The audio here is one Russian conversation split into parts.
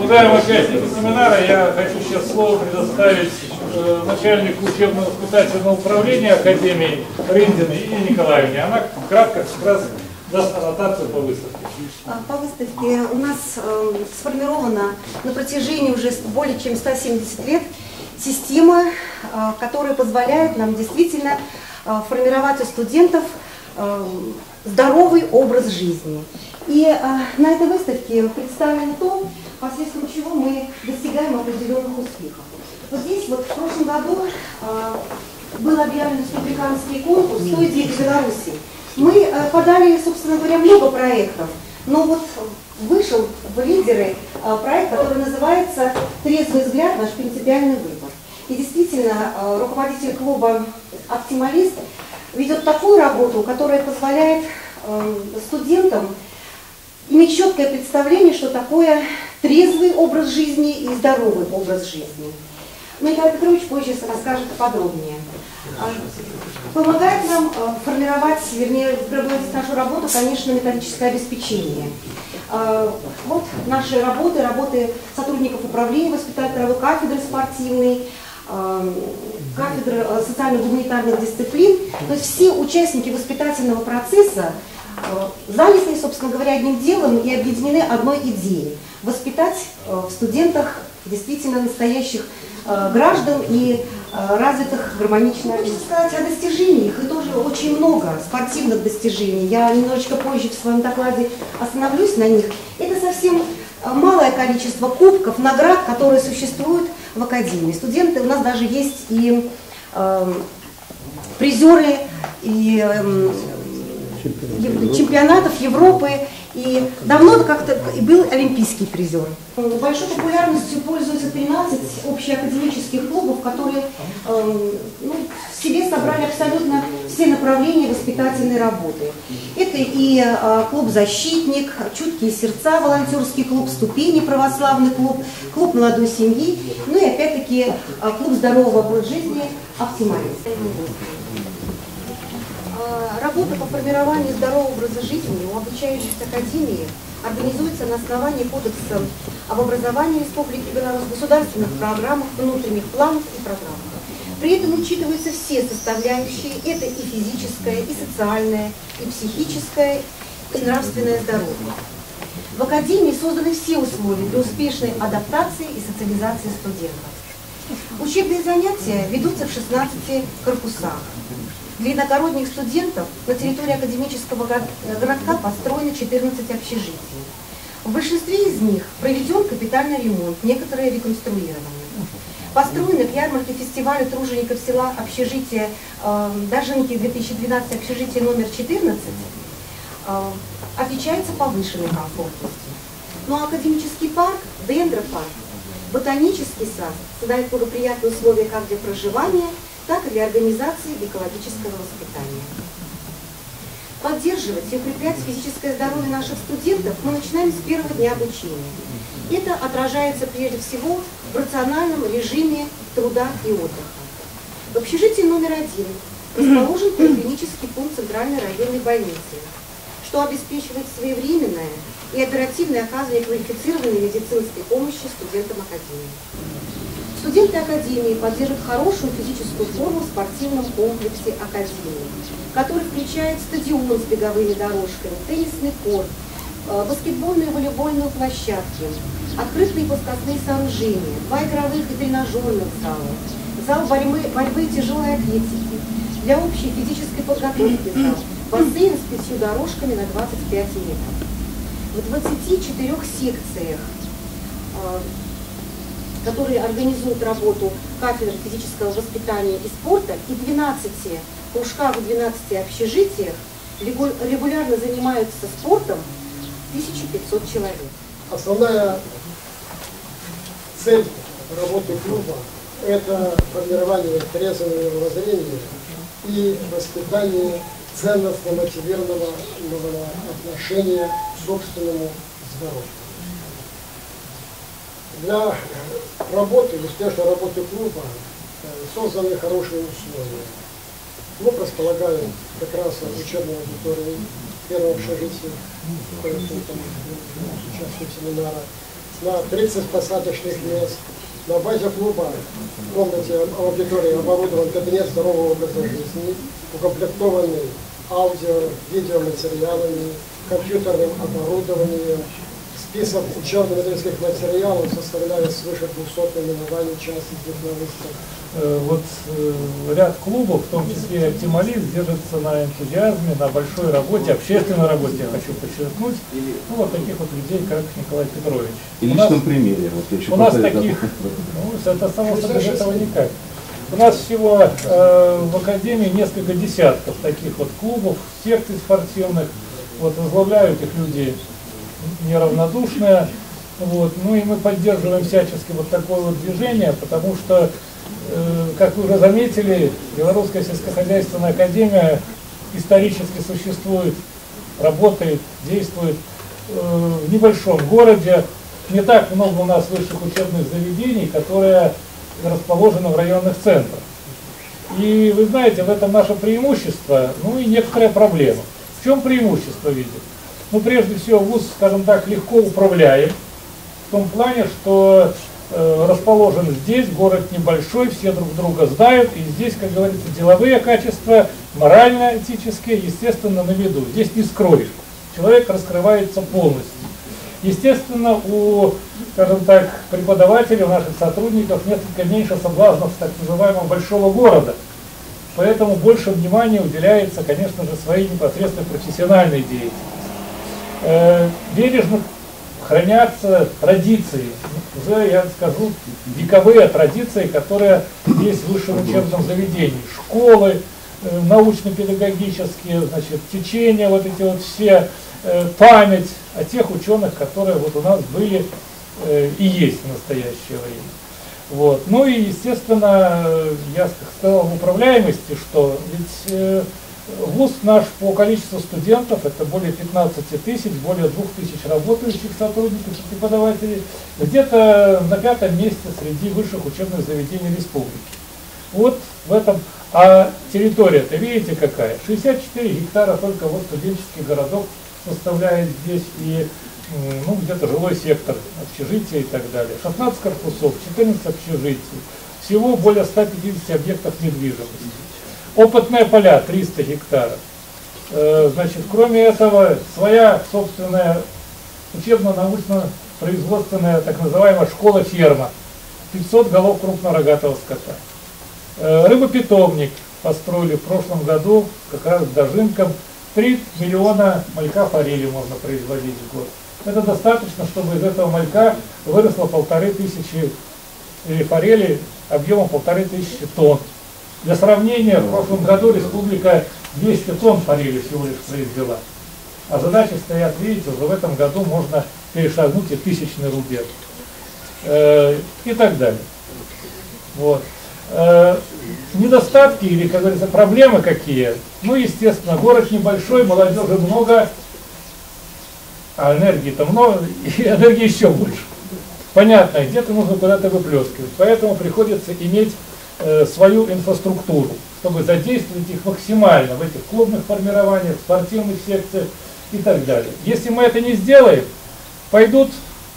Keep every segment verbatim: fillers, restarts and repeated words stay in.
Уважаемые участники семинара, я хочу сейчас слово предоставить э, начальнику учебно-воспитательного управления Академии Рындиной Ирине Николаевне. Она кратко как раз даст аннотацию по выставке. По выставке у нас э, сформирована на протяжении уже более чем ста семидесяти лет система, э, которая позволяет нам действительно э, формировать у студентов э, здоровый образ жизни. И э, на этой выставке представлено то, посредством чего мы достигаем определенных успехов. Вот здесь вот в прошлом году э, был объявлен республиканский конкурс «сто идей в Беларуси». Мы э, подали, собственно говоря, много проектов, но вот вышел в лидеры э, проект, который называется «Трезвый взгляд. Наш принципиальный выбор». И действительно, э, руководитель клуба «Оптималист» ведет такую работу, которая позволяет э, студентам иметь четкое представление, что такое трезвый образ жизни и здоровый образ жизни. Николай Петрович позже расскажет подробнее. Помогает нам формировать, вернее, проводить нашу работу, конечно, методическое обеспечение. Вот наши работы, работы сотрудников управления воспитательной кафедры спортивной, кафедры социально-гуманитарных дисциплин. То есть все участники воспитательного процесса заняты, собственно говоря, одним делом и объединены одной идеей – воспитать в студентах действительно настоящих граждан и развитых гармонично. Хочу сказать о достижениях, и тоже очень много спортивных достижений. Я немножечко позже в своем докладе остановлюсь на них. Это совсем малое количество кубков, наград, которые существуют в Академии. Студенты, у нас даже есть и э, призеры, и э, чемпионатов Европы, и давно как-то был олимпийский призер. Большой популярностью пользуются тринадцать общеакадемических клубов, которые э, ну, в себе собрали абсолютно все направления воспитательной работы. Это и э, клуб «Защитник», «Чуткие сердца», волонтерский клуб, «Ступени», православный клуб, клуб молодой семьи, ну и опять-таки э, клуб здорового образа жизни «Оптималист». Работа по формированию здорового образа жизни у обучающихся академии организуется на основании Кодекса об образовании Республики Беларусь, государственных программах, внутренних планов и программах. При этом учитываются все составляющие, это и физическое, и социальное, и психическое, и нравственное здоровье. В академии созданы все условия для успешной адаптации и социализации студентов. Учебные занятия ведутся в шестнадцати корпусах. Для иногородних студентов на территории академического городка построено четырнадцать общежитий. В большинстве из них проведен капитальный ремонт, некоторые реконструированы. Построено к ярмарке фестиваля тружеников села общежитие э, Дожинки две тысячи двенадцать, общежитие номер четырнадцать, э, отличается повышенной комфортностью. Ну а академический парк, дендропарк, ботанический сад создает благоприятные условия как для проживания, так и для организации экологического воспитания. Поддерживать и укреплять физическое здоровье наших студентов мы начинаем с первого дня обучения. Это отражается прежде всего в рациональном режиме труда и отдыха. В общежитии номер один расположен поликлинический пункт Центральной районной больницы, что обеспечивает своевременное и оперативное оказывание квалифицированной медицинской помощи студентам Академии. Студенты Академии поддерживают хорошую физическую форму в спортивном комплексе Академии, который включает стадион с беговыми дорожками, теннисный корт, баскетбольную и волейбольную площадки, открытые плоскостные сооружения, два игровых и тренажерных зала, зал борьбы, борьбы и тяжелой атлетики, для общей физической подготовки зал, бассейн с пятью дорожками на двадцать пять метров. В двадцати четырёх секциях, которые организуют работу кафедры физического воспитания и спорта, и двенадцати кружках в двенадцати общежитиях регулярно занимаются спортом тысяча пятьсот человек. Основная цель работы клуба – это формирование трезвого мировоззрения и воспитание ценностно мотивированного отношения к собственному здоровью. Для работы, успешной работы клуба созданы хорошие условия. Клуб располагает как раз в учебной аудитории первого общежития, участник семинара. на тридцать посадочных мест. На базе клуба в комнате аудитории оборудован кабинет здорового образа жизни, укомплектованный аудио, видеоматериалами, компьютерным оборудованием. Список учебно-методических материалов составляет свыше двухсот наименований, части из них на выставке. Вот ряд клубов, в том числе «Оптималист», держится на энтузиазме, на большой работе, общественной работе, я хочу подчеркнуть, ну, вот таких вот людей, как Николай Петрович. И в личном примере. Вот, я у нас таких, ну, это само собой без этого никак. У нас всего э, в Академии несколько десятков таких вот клубов, секций спортивных, вот, возглавляют их люди неравнодушные, вот, ну и мы поддерживаем всячески вот такое вот движение, потому что, э, как вы уже заметили, Белорусская сельскохозяйственная академия исторически существует, работает, действует э, в небольшом городе. Не так много у нас высших учебных заведений, которые расположены в районных центрах. И вы знаете, в этом наше преимущество, ну и некоторая проблема. В чем преимущество видим? Ну, прежде всего, вуз, скажем так, легко управляем, в том плане, что э, расположен здесь, город небольшой, все друг друга знают, и здесь, как говорится, деловые качества, морально-этические, естественно, на виду. Здесь не скроешь. Человек раскрывается полностью. Естественно, у, скажем так, преподавателей, у наших сотрудников несколько меньше соблазнов так называемого большого города. Поэтому больше внимания уделяется, конечно же, своей непосредственно профессиональной деятельности. Э, бережно хранятся традиции, уже, я скажу, вековые традиции, которые есть в высшем учебном заведении. Школы, э, научно-педагогические, значит, течения, вот эти вот все, э, память о тех ученых, которые вот у нас были э, и есть в настоящее время. Вот. Ну и, естественно, я сказал в управляемости, что ведь э, вуз наш по количеству студентов, это более пятнадцати тысяч, более двух тысяч работающих сотрудников и преподавателей, где-то на пятом месте среди высших учебных заведений республики. Вот в этом, а территория-то видите какая? шестьдесят четыре гектара только вот студенческий городок составляет здесь, и ну, где-то жилой сектор, общежития и так далее. шестнадцать корпусов, четырнадцать общежитий, всего более ста пятидесяти объектов недвижимости. Опытные поля триста гектаров. Э, значит, кроме этого, своя собственная учебно-научно-производственная так называемая школа-ферма. пятьсот голов крупнорогатого скота. Э, рыбопитомник построили в прошлом году, как раз с дожинком. три миллиона малька форели можно производить в год. Это достаточно, чтобы из этого малька выросло полторы тысячи, или форели объемом полторы тысячи тонн. Для сравнения, в прошлом году республика двести тонн форели всего лишь произвела. А задачи стоят, видите, уже в этом году можно перешагнуть и тысячный рубеж. Э, и так далее. Вот. Э, недостатки или, как говорится, проблемы какие? Ну, естественно, город небольшой, молодежи много, а энергии-то много, и энергии еще больше. Понятно, где-то нужно куда-то выплескивать. Поэтому приходится иметь э, свою инфраструктуру, чтобы задействовать их максимально в этих клубных формированиях, спортивных секциях и так далее. Если мы это не сделаем, пойдут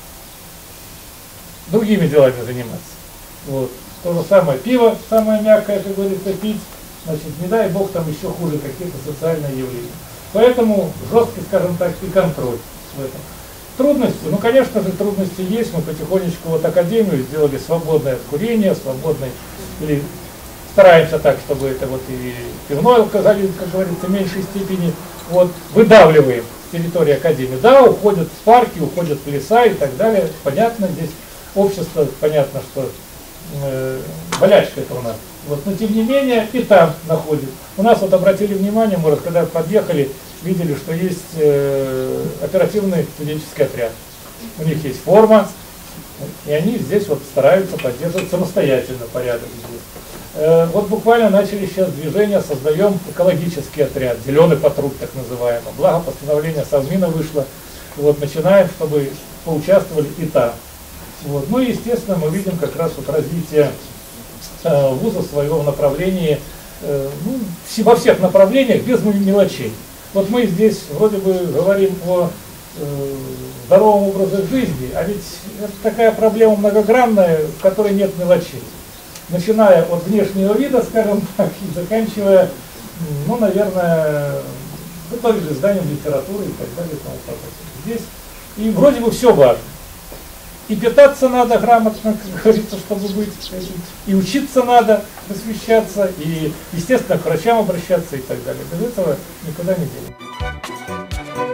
другими делами заниматься. Вот. То же самое пиво, самое мягкое, как говорится, пить, значит, не дай бог там еще хуже какие-то социальные явления. Поэтому жесткий, скажем так, и контроль в этом. Трудности, ну, конечно же, трудности есть. Мы потихонечку вот академию сделали свободной от курения, свободной, или стараемся так, чтобы это вот и пивной алкоголизм, как говорится, в меньшей степени, вот, выдавливаем с территории академии. Да, уходят в парки, уходят в леса и так далее. Понятно, здесь общество, понятно, что э, болячка это у нас. Вот, но тем не менее и там находят. У нас вот обратили внимание, мы когда подъехали, видели, что есть э, оперативный студенческий отряд. У них есть форма, и они здесь вот стараются поддерживать самостоятельно порядок здесь. Э, вот буквально начали сейчас движение, создаем экологический отряд, зеленый патруль так называемый. Благо постановление Совмина вышло. Вот, начинаем, чтобы поучаствовали и там. Вот. Ну и естественно мы видим как раз вот развитие э, вуза своего в направлении, э, ну, во всех направлениях без мелочей. Вот мы здесь вроде бы говорим о э, здорового образа жизни, а ведь это такая проблема многогранная, в которой нет мелочей. Начиная от внешнего вида, скажем так, и заканчивая, ну, наверное, в итоге же изданием литературы и так далее и тому подобное. Здесь и вроде бы все важно. И питаться надо грамотно, как говорится, чтобы быть, и учиться надо, посвящаться, и, естественно, к врачам обращаться и так далее. Без этого никуда не денется.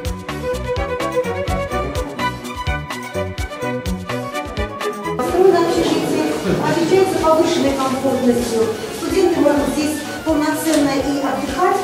Построено общежитие отличается повышенной комфортностью. Студенты могут здесь полноценно и отдыхать,